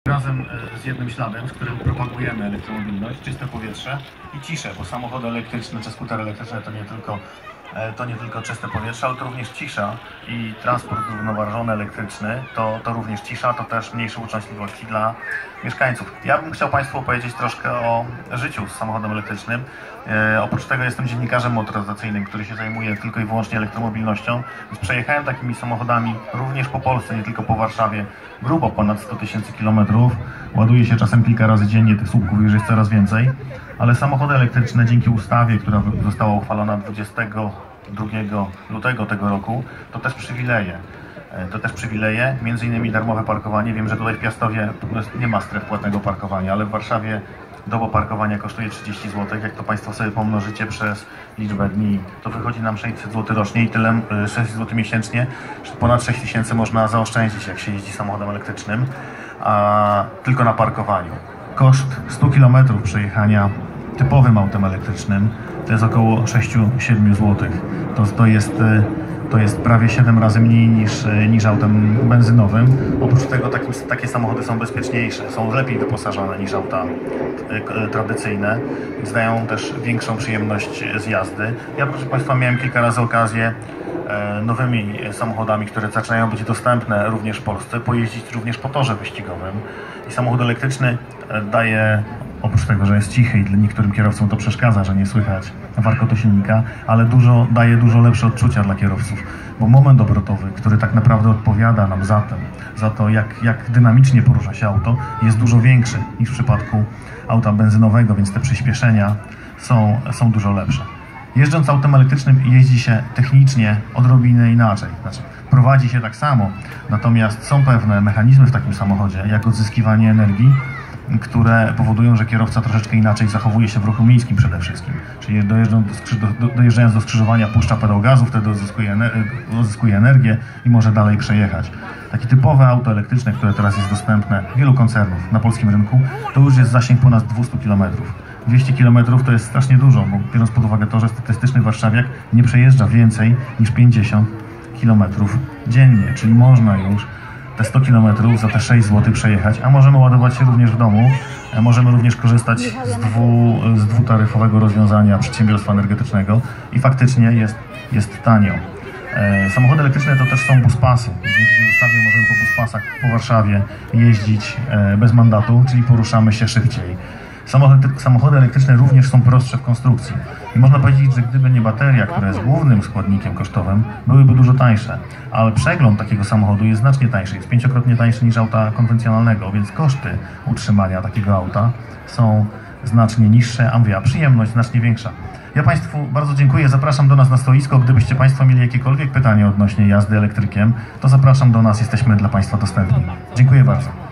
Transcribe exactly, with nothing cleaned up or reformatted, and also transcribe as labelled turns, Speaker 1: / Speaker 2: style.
Speaker 1: Razem z jednym śladem, z którym propagujemy elektromobilność, czyste powietrze i ciszę, bo samochody elektryczne czy skutery elektryczne to nie tylko, to nie tylko czyste powietrze, ale to również cisza i transport zrównoważony elektryczny, to, to również cisza, to też mniejsze uczęśliwości dla mieszkańców. Ja bym chciał Państwu opowiedzieć troszkę o życiu z samochodem elektrycznym. E, oprócz tego jestem dziennikarzem motoryzacyjnym, który się zajmuje tylko i wyłącznie elektromobilnością, więc przejechałem takimi samochodami również po Polsce, nie tylko po Warszawie, grubo ponad sto tysięcy kilometrów. Ładuje się czasem kilka razy dziennie, tych słupków już jest coraz więcej, ale samochody elektryczne dzięki ustawie, która została uchwalona dwudziestego drugiego lutego tego roku, to też przywileje. To też przywileje, między innymi darmowe parkowanie. Wiem, że tutaj w Piastowie nie ma stref płatnego parkowania, ale w Warszawie doba parkowania kosztuje trzydzieści złotych. Jak to Państwo sobie pomnożycie przez liczbę dni, to wychodzi nam sześćset złotych rocznie i tyle, sześćset złotych miesięcznie. Ponad sześć tysięcy można zaoszczędzić, jak się jeździ samochodem elektrycznym, a tylko na parkowaniu. Koszt stu kilometrów przejechania typowym autem elektrycznym to jest około sześć do siedmiu złotych. To, to jest To jest prawie siedem razy mniej niż, niż autem benzynowym. Oprócz tego takim, takie samochody są bezpieczniejsze, są lepiej wyposażone niż auta tradycyjne, więc dają też większą przyjemność z jazdy. Ja, proszę Państwa, miałem kilka razy okazję e, nowymi samochodami, które zaczynają być dostępne również w Polsce, pojeździć również po torze wyścigowym. I samochód elektryczny daje, oprócz tego, że jest cichy i dla niektórym kierowcom to przeszkadza, że nie słychać warkotu silnika, ale dużo, daje dużo lepsze odczucia dla kierowców, bo moment obrotowy, który tak naprawdę odpowiada nam za, ten, za to, jak, jak dynamicznie porusza się auto, jest dużo większy niż w przypadku auta benzynowego, więc te przyspieszenia są, są dużo lepsze. Jeżdżąc autem elektrycznym jeździ się technicznie odrobinę inaczej. Znaczy, prowadzi się tak samo, natomiast są pewne mechanizmy w takim samochodzie, jak odzyskiwanie energii, które powodują, że kierowca troszeczkę inaczej zachowuje się w ruchu miejskim przede wszystkim. Czyli dojeżdżając do, dojeżdżając do skrzyżowania puszcza pedał gazu, wtedy odzyskuje, odzyskuje energię i może dalej przejechać. Takie typowe auto elektryczne, które teraz jest dostępne w wielu koncernów na polskim rynku, to już jest zasięg ponad dwieście kilometrów. dwieście kilometrów to jest strasznie dużo, bo biorąc pod uwagę to, że statystyczny warszawiak nie przejeżdża więcej niż pięćdziesiąt kilometrów dziennie, czyli można już te sto kilometrów za te sześć złotych przejechać, a możemy ładować się również w domu. Możemy również korzystać z, dwu, z dwutaryfowego rozwiązania przedsiębiorstwa energetycznego i faktycznie jest, jest tanio. E, samochody elektryczne to też są buspasy. Dzięki tej ustawie możemy po buspasach po Warszawie jeździć e, bez mandatu, czyli poruszamy się szybciej. Samochody, samochody elektryczne również są prostsze w konstrukcji. I można powiedzieć, że gdyby nie bateria, która jest głównym składnikiem kosztowym, byłyby dużo tańsze. Ale przegląd takiego samochodu jest znacznie tańszy, jest pięciokrotnie tańszy niż auta konwencjonalnego, więc koszty utrzymania takiego auta są znacznie niższe, a mówię, a przyjemność znacznie większa. Ja Państwu bardzo dziękuję, zapraszam do nas na stoisko. Gdybyście Państwo mieli jakiekolwiek pytania odnośnie jazdy elektrykiem, to zapraszam do nas, jesteśmy dla Państwa dostępni. Dziękuję bardzo.